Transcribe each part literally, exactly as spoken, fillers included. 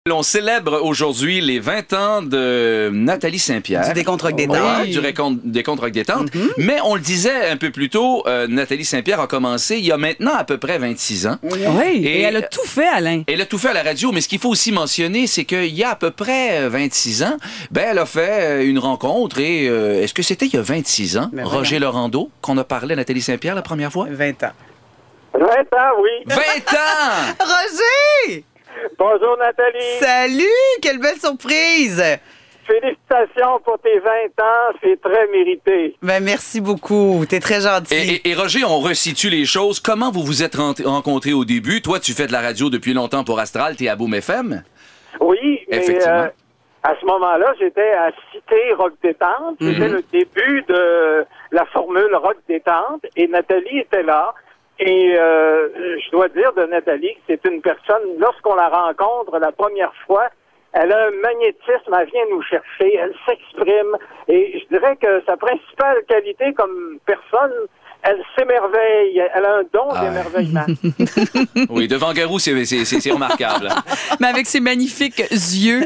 On célèbre aujourd'hui les vingt ans de Nathalie Saint-Pierre. Du décompte rock détente. Oui, du décompte rock détente. Mm-hmm. Mais on le disait un peu plus tôt, euh, Nathalie Saint-Pierre a commencé il y a maintenant à peu près vingt-six ans. Oui, et, et elle a tout fait, Alain. Elle a tout fait à la radio, mais ce qu'il faut aussi mentionner, c'est qu'il y a à peu près vingt-six ans, ben, elle a fait une rencontre et euh, est-ce que c'était il y a vingt-six ans, ben, Roger voilà. Laurando, qu'on a parlé à Nathalie Saint-Pierre la première fois? vingt ans. vingt ans, oui. vingt ans! Roger! Bonjour, Nathalie. Salut! Quelle belle surprise! Félicitations pour tes vingt ans, c'est très mérité. Ben, merci beaucoup, t'es très gentil. Et, et, et Roger, on resitue les choses. Comment vous vous êtes rencontrés au début? Toi, tu fais de la radio depuis longtemps pour Astral, t'es à Boom F M? Oui, mais euh, à ce moment-là, j'étais à Cité Rock Détente. Mm-hmm. C'était le début de la formule Rock Détente et Nathalie était là. Et euh, je dois dire de Nathalie que c'est une personne, lorsqu'on la rencontre la première fois, elle a un magnétisme, elle vient nous chercher, elle s'exprime. Et je dirais que sa principale qualité comme personne, elle s'émerveille, elle a un don ah. d'émerveillement. Oui, devant Garou, c'est remarquable. Mais avec ses magnifiques yeux.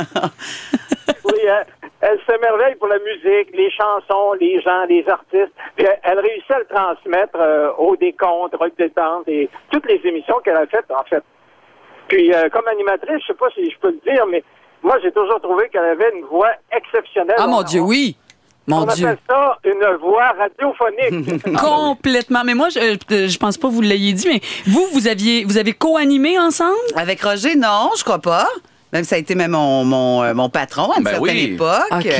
Oui, elle, elle s'émerveille pour la musique, les chansons, les gens, les artistes. Puis elle, elle réussit à le transmettre euh, au décompte, rock détente et toutes les émissions qu'elle a faites, en fait. Puis euh, comme animatrice, je sais pas si je peux le dire, mais moi, j'ai toujours trouvé qu'elle avait une voix exceptionnelle. Ah, mon Dieu, oui! Mon On Dieu. appelle ça une voix radiophonique. Complètement. Mais moi, je, je pense pas que vous l'ayez dit, mais vous, vous aviez, vous avez co-animé ensemble? Avec Roger, non, je crois pas. Même ça a été même mon, mon, mon patron à une ben certaine oui. époque. OK.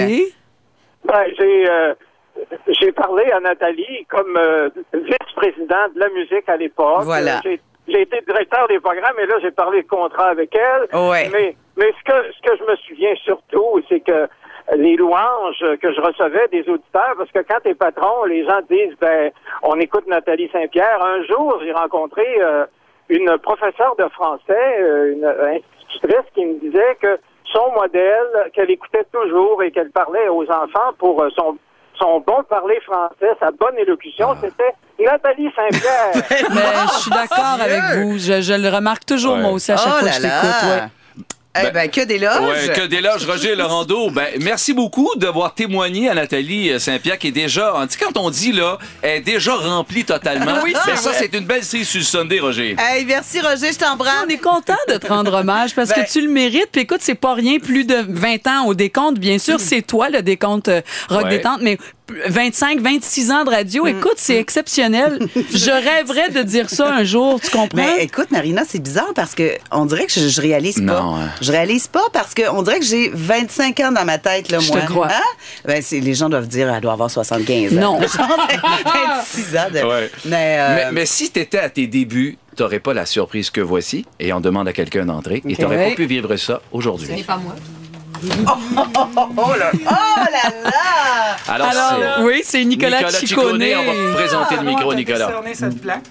Ben, j'ai, euh, j'ai parlé à Nathalie comme euh, vice-président de la musique à l'époque. Voilà. Euh, j'ai, j'ai été directeur des programmes et là, j'ai parlé de contrat avec elle. Ouais. Mais, mais ce que, ce que je me souviens surtout, c'est que les louanges que je recevais des auditeurs, parce que quand t'es patron, les gens disent, ben, on écoute Nathalie Saint-Pierre. Un jour, j'ai rencontré euh, une professeure de français, euh, une institutrice qui me disait que son modèle, qu'elle écoutait toujours et qu'elle parlait aux enfants pour euh, son, son bon parler français, sa bonne élocution, ah. c'était Nathalie Saint-Pierre. Mais je suis d'accord avec vous. Je, je le remarque toujours, ouais. moi aussi, à chaque oh fois là que je l'écoute. Ouais. Eh ben, ben, que d'éloges. Ouais, que d'éloges. Roger Laurando, ben, merci beaucoup d'avoir témoigné à Nathalie Saint-Pierre qui est déjà, tu sais, quand on dit, là, elle est déjà remplie totalement. Oui, ben, ça, c'est une belle série sur le Sunday, Roger. Hey, merci, Roger, je t'embrasse. On est content de te rendre hommage parce ben, que tu le mérites. Puis écoute, c'est pas rien, plus de vingt ans au décompte. Bien sûr, c'est toi, le décompte rock ouais. détente, mais vingt-cinq, vingt-six ans de radio, écoute, c'est exceptionnel. Je rêverais de dire ça un jour, tu comprends? Mais écoute, Marina, c'est bizarre parce que on dirait que je, je réalise pas. Non, hein. Je réalise pas parce qu'on dirait que j'ai vingt-cinq ans dans ma tête, là, je moi. Je te crois. Hein? Ben, les gens doivent dire elle doit avoir soixante-quinze ans. Non. vingt-six ans. De... Ouais. Mais, euh... mais, mais si t'étais à tes débuts, t'aurais pas la surprise que voici et on demande à quelqu'un d'entrer okay. et t'aurais ouais. pas pu vivre ça aujourd'hui. Ce n'est pas moi. Oh, oh, oh, oh, là. oh là là! Alors, Alors oui, c'est Nicolas, Nicolas Ciccone. On va vous présenter ah, le micro, Nicolas. Décerné cette plaque.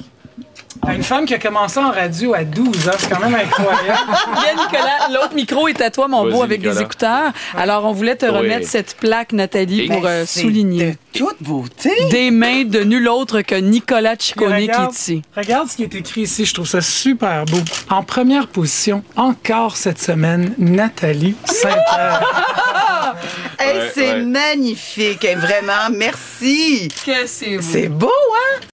Une femme qui a commencé en radio à douze ans, c'est quand même incroyable. Bien, Nicolas, l'autre micro est à toi, mon beau, avec Nicolas. Des écouteurs. Alors, on voulait te oui. remettre cette plaque, Nathalie, Et pour euh, souligner. De toute beauté. Des mains de nul autre que Nicolas Ciccone qui est ici. Regarde ce qui est écrit ici, je trouve ça super beau. En première position, encore cette semaine, Nathalie Saint-Pierre. Hey, ouais, c'est ouais. magnifique, vraiment, merci. Que c'est beau. C'est beau, hein?